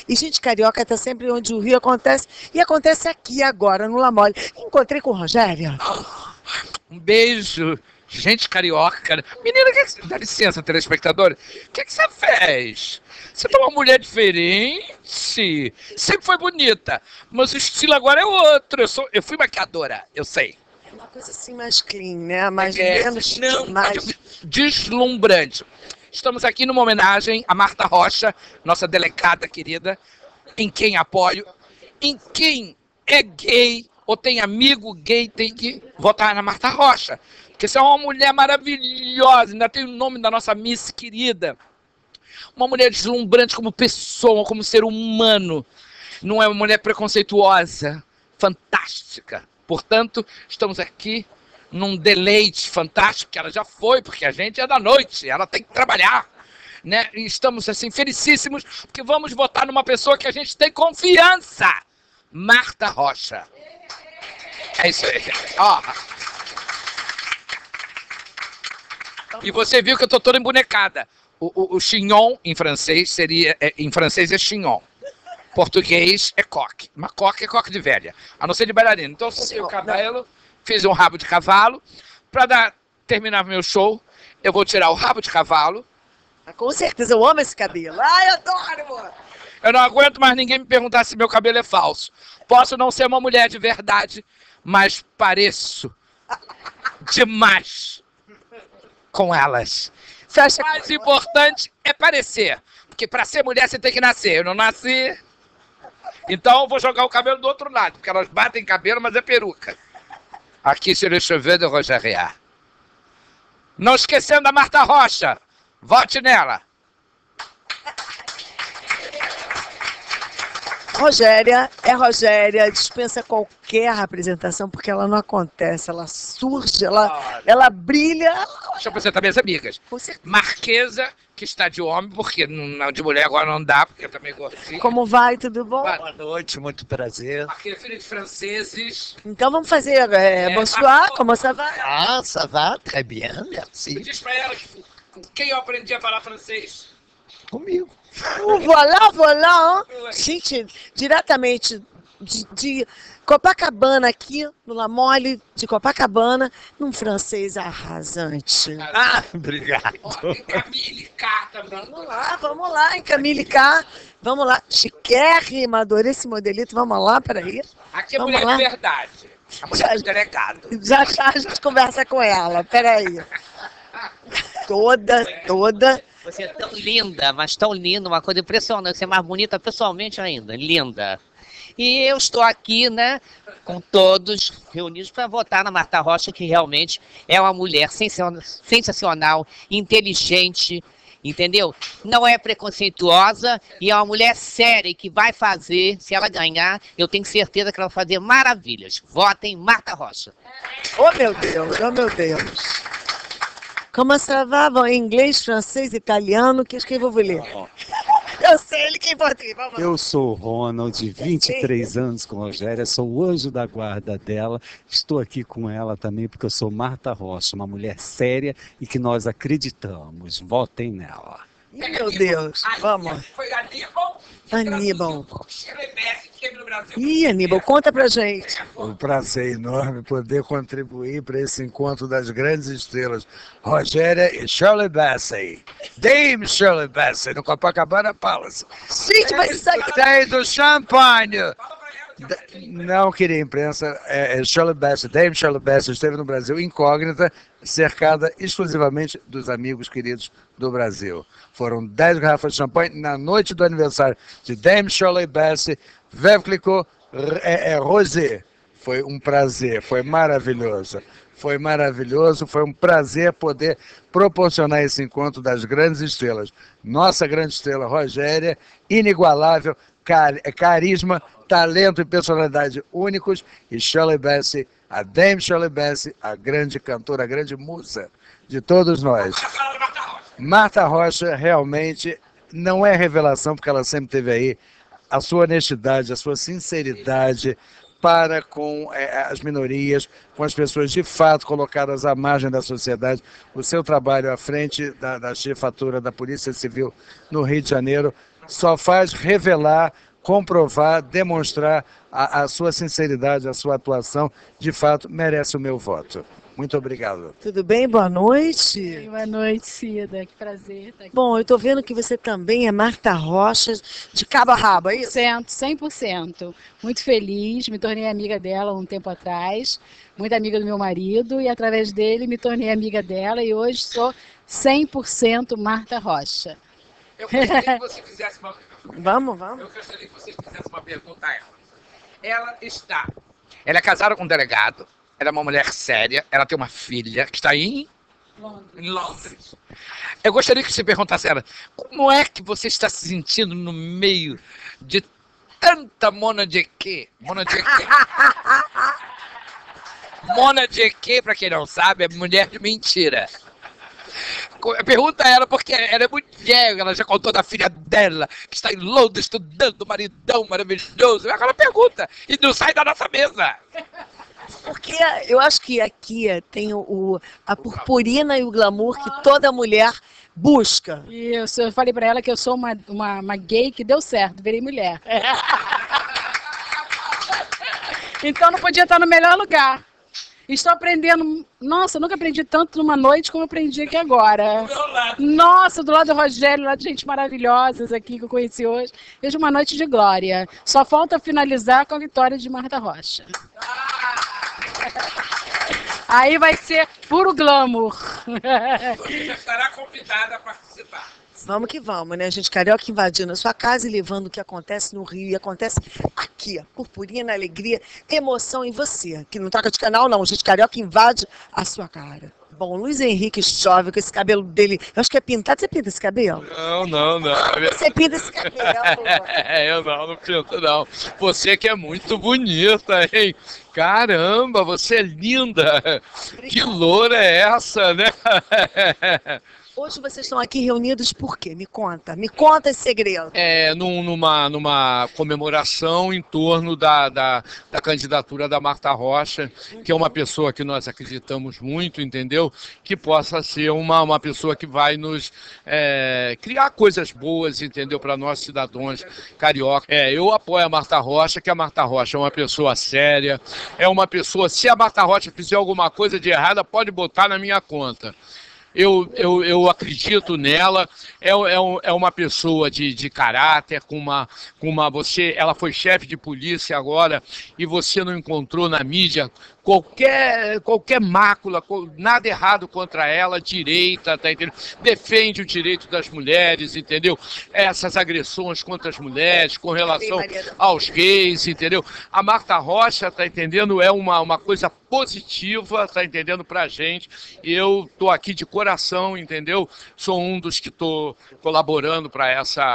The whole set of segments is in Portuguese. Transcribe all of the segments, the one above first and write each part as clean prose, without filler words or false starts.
E gente carioca está sempre onde o Rio acontece. E acontece aqui agora, no La Mole. Encontrei com Rogéria. Um beijo. Gente carioca. Menina, dá licença, telespectador. O que você fez? Você tá uma mulher diferente. Sempre foi bonita. Mas o estilo agora é outro. Eu fui maquiadora, eu sei. É uma coisa assim mais clean, né? Mais menos... Não, mais... deslumbrante. Estamos aqui numa homenagem a Marta Rocha, nossa delegada querida, em quem apoio, em quem é gay ou tem amigo gay, tem que votar na Marta Rocha. Porque você é uma mulher maravilhosa, ainda tem o nome da nossa Miss querida. Uma mulher deslumbrante como pessoa, como ser humano. Não é uma mulher preconceituosa, fantástica. Portanto, estamos aqui num deleite fantástico, que ela já foi, porque a gente é da noite, ela tem que trabalhar, né? E estamos, assim, felicíssimos, porque vamos votar numa pessoa que a gente tem confiança. Marta Rocha. É isso aí. Ó. E você viu que eu tô toda embonecada. O chignon, em francês, em francês é chignon. Português é coque. Mas coque é coque de velha, a não ser de bailarina. Então, eu soltei o cabelo, fiz um rabo de cavalo. Para terminar meu show, eu vou tirar o rabo de cavalo. Com certeza, eu amo esse cabelo. Ai, eu adoro! Eu não aguento mais ninguém me perguntar se meu cabelo é falso. Posso não ser uma mulher de verdade, mas pareço demais com elas. Você acha O mais importante é parecer. Porque para ser mulher você tem que nascer. Eu não nasci. Então eu vou jogar o cabelo do outro lado, porque elas batem cabelo, mas é peruca. Aqui, sur le cheveu de Rogéria. Não esquecendo a Marta Rocha. Vote nela. Rogéria, dispensa qualquer apresentação, porque ela não acontece, ela surge, ela brilha. Deixa eu apresentar minhas amigas. Marquesa, que está de homem, porque de mulher agora não dá, porque eu também gosto. Como vai, tudo bom? Boa noite, muito prazer. Marquesa, filha de franceses. Então vamos fazer, bonsoir, como ça va? Ah, ça va, très bien, merci. Diz pra ela que com quem eu aprendi a falar francês. Comigo. Voilà, hein? Gente, diretamente de Copacabana aqui, no La Mole de Copacabana, num francês arrasante. Ah, obrigado. Tem Camille K também. Vamos lá, hein, Camille K. Vamos lá, chiquérrima, adorei esse modelito, vamos lá, peraí. Aqui é Vamos mulher lá. de verdade. A mulher do delegado. Já a gente conversa com ela, peraí. Toda. Você é tão linda, mas tão linda, uma coisa impressionante. Você é mais bonita pessoalmente ainda, linda. E eu estou aqui, né, com todos reunidos para votar na Marta Rocha, que realmente é uma mulher sensacional, inteligente, entendeu? Não é preconceituosa e é uma mulher séria que vai fazer, se ela ganhar, eu tenho certeza que ela vai fazer maravilhas. Votem Marta Rocha. Oh, meu Deus. Como ça va? Em inglês, francês, italiano, qu'est-ce que vous voulez? Eu sei ele que votei, vamos lá. Eu sou o Ronald, de 23 anos com a Rogéria, sou o anjo da guarda dela, estou aqui com ela também porque eu sou Marta Rocha, uma mulher séria e que nós acreditamos. Votem nela. Meu Deus, vamos. Foi Aníbal. Aníbal. Que teve no Brasil. Ih, Aníbal, conta pra gente. Um prazer enorme poder contribuir para esse encontro das grandes estrelas, Rogéria e Shirley Bassey. Dame Shirley Bassey, no Copacabana Palace. Gente, mas isso aqui... Tem do champanhe. Não queria imprensa, Shirley Bassey, Dame Shirley Bassey esteve no Brasil incógnita, cercada exclusivamente dos amigos queridos do Brasil. Foram 10 garrafas de champanhe na noite do aniversário de Dame Shirley Bassey, Veuve Clicquot, Rosé. Foi um prazer, foi maravilhoso. Foi um prazer poder proporcionar esse encontro das grandes estrelas. Nossa grande estrela, Rogéria, inigualável, carisma, talento e personalidade únicos, e Shirley Bassey, a Dame Shirley Bassey, a grande cantora, a grande musa de todos nós. Marta Rocha realmente não é revelação, porque ela sempre teve aí a sua honestidade, a sua sinceridade para com as minorias, com as pessoas de fato colocadas à margem da sociedade. O seu trabalho à frente da chefatura da Polícia Civil no Rio de Janeiro só faz revelar, comprovar, demonstrar a sua sinceridade, a sua atuação. De fato, merece o meu voto. Muito obrigado. Tudo bem? Boa noite. Boa noite, Cida. Que prazer estar aqui. Bom, eu estou vendo que você também é Marta Rocha, de cabo a rabo, é isso? 100%. Muito feliz. Me tornei amiga dela um tempo atrás. Muito amiga do meu marido. E através dele me tornei amiga dela. E hoje sou 100% Marta Rocha. Eu gostaria que você fizesse uma... Vamos. Eu gostaria que você fizesse uma pergunta a ela. Ela é casada com um delegado. Ela é uma mulher séria, ela tem uma filha que está em Londres. Eu gostaria que você perguntasse a ela, como é que você está se sentindo no meio de tanta Mona Jeque? Mona Jeque, para quem não sabe, é mulher de mentira. Pergunta a ela, porque ela é mulher, ela já contou da filha dela, que está em Londres estudando, maridão maravilhoso. Agora pergunta, e não sai da nossa mesa. Porque eu acho que aqui tem a purpurina e o glamour que toda mulher busca. Isso, eu falei pra ela que eu sou uma gay que deu certo, virei mulher. Então não podia estar no melhor lugar. Estou aprendendo, nossa, eu nunca aprendi tanto numa noite como eu aprendi aqui agora. Nossa, do lado do Rogério, lá de gente maravilhosas aqui que eu conheci hoje. Vejo uma noite de glória. Só falta finalizar com a vitória de Marta Rocha. Aí vai ser puro glamour. Você já estará convidada a participar. Vamos que vamos, né? Gente carioca invadindo a sua casa e levando o que acontece no Rio e acontece aqui. Purpurina, alegria, emoção em você. Que não troca de canal, não. Gente carioca invade a sua cara. Bom, Luiz Henrique chove com esse cabelo dele. Eu acho que é pintado. Você pinta esse cabelo? Não. Você pinta esse cabelo. Eu não pinto, não. Você que é muito bonita, hein? Caramba, você é linda. Que loura é essa, né? Hoje vocês estão aqui reunidos por quê? Me conta esse segredo. Numa comemoração em torno da candidatura da Marta Rocha, que é uma pessoa que nós acreditamos muito, entendeu? Que possa ser uma pessoa que vai nos criar coisas boas, entendeu? Para nós cidadãos carioca. Eu apoio a Marta Rocha, que a Marta Rocha é uma pessoa séria, é uma pessoa, se a Marta Rocha fizer alguma coisa de errada, pode botar na minha conta. Eu acredito nela, é uma pessoa de caráter, ela foi chefe de polícia agora e você não encontrou na mídia qualquer mácula, nada errado contra ela, direita, tá entendendo? Defende o direito das mulheres, entendeu? Essas agressões contra as mulheres, com relação aos gays, entendeu? A Marta Rocha, tá entendendo? É uma coisa positiva, tá entendendo, pra gente. Eu tô aqui de coração, entendeu? Sou um dos que tô colaborando para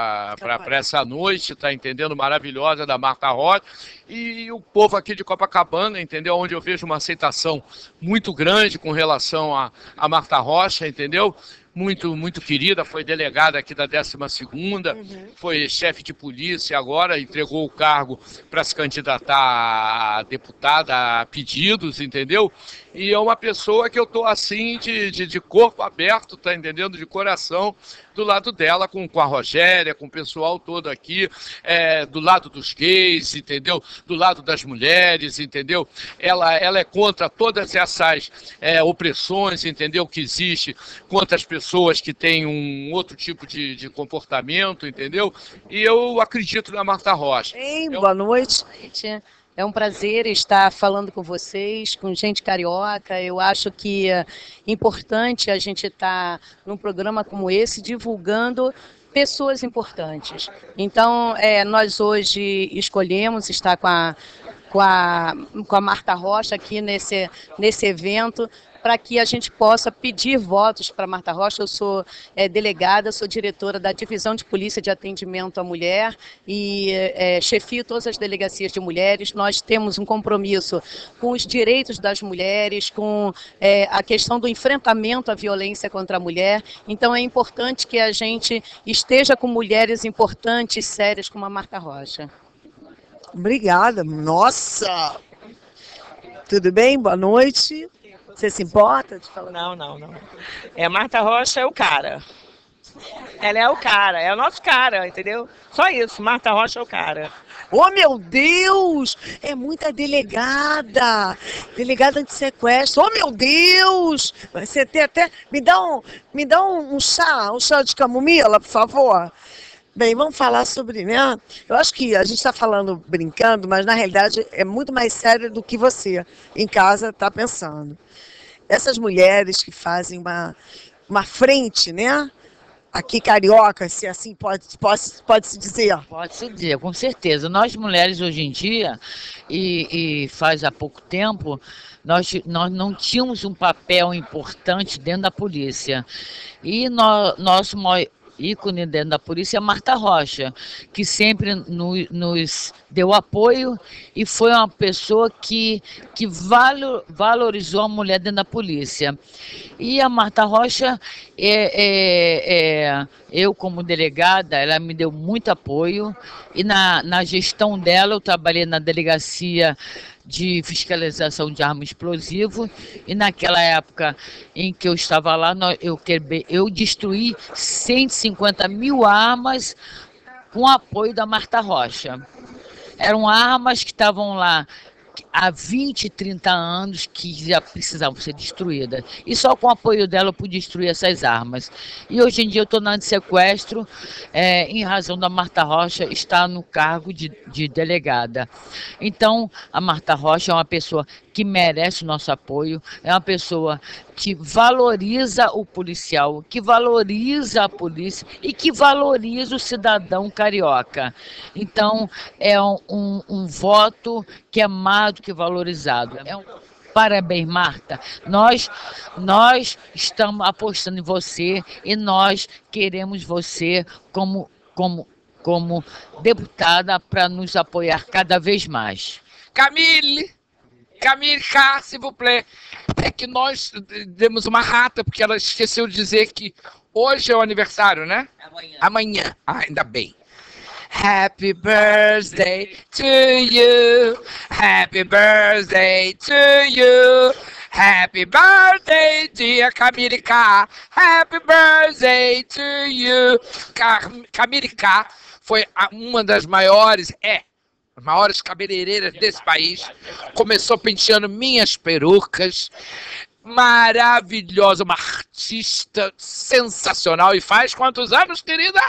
essa noite, tá entendendo? Maravilhosa da Marta Rocha. E o povo aqui de Copacabana, entendeu? Onde eu vejo uma aceitação muito grande com relação a Marta Rocha, entendeu? Muito querida, foi delegada aqui da 12ª, foi chefe de polícia agora, entregou o cargo para se candidatar a deputada a pedidos, entendeu? E é uma pessoa que eu tô assim de corpo aberto, tá entendendo? De coração, do lado dela, com a Rogéria, com o pessoal todo aqui, do lado dos gays, entendeu? Do lado das mulheres, entendeu? Ela é contra todas essas opressões, entendeu? Que existe contra as pessoas que têm um outro tipo de comportamento, entendeu? E eu acredito na Marta Rocha. Boa noite. É um prazer estar falando com vocês, com gente carioca. Eu acho que é importante a gente estar num programa como esse, divulgando pessoas importantes. Então, nós hoje escolhemos estar com a Marta Rocha aqui nesse evento, para que a gente possa pedir votos para Marta Rocha. Eu sou delegada, sou diretora da Divisão de Polícia de Atendimento à Mulher e chefio todas as delegacias de mulheres. Nós temos um compromisso com os direitos das mulheres, com a questão do enfrentamento à violência contra a mulher. Então é importante que a gente esteja com mulheres importantes, sérias, como a Marta Rocha. Obrigada. Nossa! Tudo bem? Boa noite. Você se importa de falar? Não. Marta Rocha é o cara. Ela é o cara, é o nosso cara, entendeu? Só isso, Marta Rocha é o cara. Oh, meu Deus! É muita delegada! Delegada de sequestro. Oh, meu Deus! Você tem até... Me dá um chá de camomila, por favor. Bem, vamos falar sobre, né? Eu acho que a gente está falando brincando, mas na realidade é muito mais sério do que você em casa está pensando. Essas mulheres que fazem uma frente, né? Aqui carioca, se assim pode-se dizer. Pode-se dizer, com certeza. Nós mulheres hoje em dia, e faz há pouco tempo, nós não tínhamos um papel importante dentro da polícia. E nosso maior ícone dentro da polícia é a Marta Rocha, que sempre nos deu apoio e foi uma pessoa que valorizou a mulher dentro da polícia. E a Marta Rocha, eu como delegada, ela me deu muito apoio e na gestão dela eu trabalhei na delegacia de fiscalização de arma explosiva e naquela época em que eu estava lá, eu destruí 150 mil armas com apoio da Marta Rocha. Eram armas que estavam lá há 20, 30 anos que já precisavam ser destruídas. E só com o apoio dela eu pude destruir essas armas. E hoje em dia eu estou na de sequestro, em razão da Marta Rocha estar no cargo de delegada. Então, a Marta Rocha é uma pessoa que merece o nosso apoio, é uma pessoa que valoriza o policial, que valoriza a polícia e que valoriza o cidadão carioca. Então, é um voto que é mais do que valorizado. Parabéns, Marta. Nós estamos apostando em você e nós queremos você como deputada para nos apoiar cada vez mais. Camille K, s'il vous plaît. É que nós demos uma rata, porque ela esqueceu de dizer que hoje é o aniversário, né? Amanhã. Ah, ainda bem. Happy birthday to you. Happy birthday to you. Happy birthday, dear Camille K. Happy birthday to you. Camille K foi uma das maiores cabeleireiras desse país. Começou penteando minhas perucas. Maravilhosa, uma artista sensacional. E faz quantos anos, querida?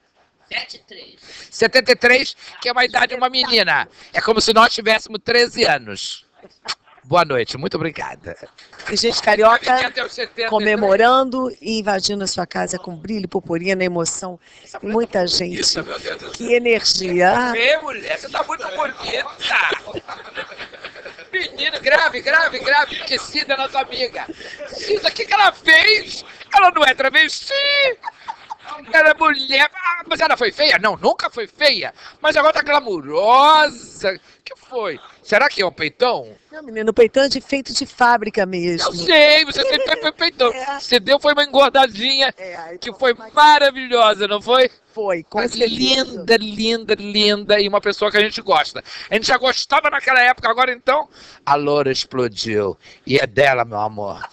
73, que é uma idade de uma menina. É como se nós tivéssemos 13 anos. Boa noite, muito obrigada. E gente carioca comemorando e invadindo a sua casa com brilho, purpurina, emoção. Muita gente. Isso, meu Deus do céu. Que energia. Vê, mulher, você tá muito bonita. Menina, grave, esquecida, nossa amiga. Cida, o que ela fez? Ela não é travesti. Ela é mulher. Ah, mas ela foi feia? Não, nunca foi feia. Mas agora tá glamurosa. O que foi? Será que é um peitão? Não, menino, o peitão é feito de fábrica mesmo. Eu sei, você sempre foi peitão. Você deu foi uma engordadinha que foi maravilhosa, não foi? Foi, com certeza. Linda e uma pessoa que a gente gosta. A gente já gostava naquela época, agora então a loura explodiu. E é dela, meu amor.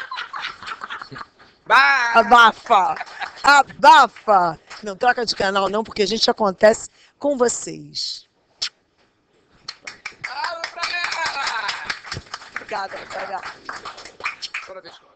Abafa! Não troca de canal não, porque a gente acontece com vocês. Obrigada.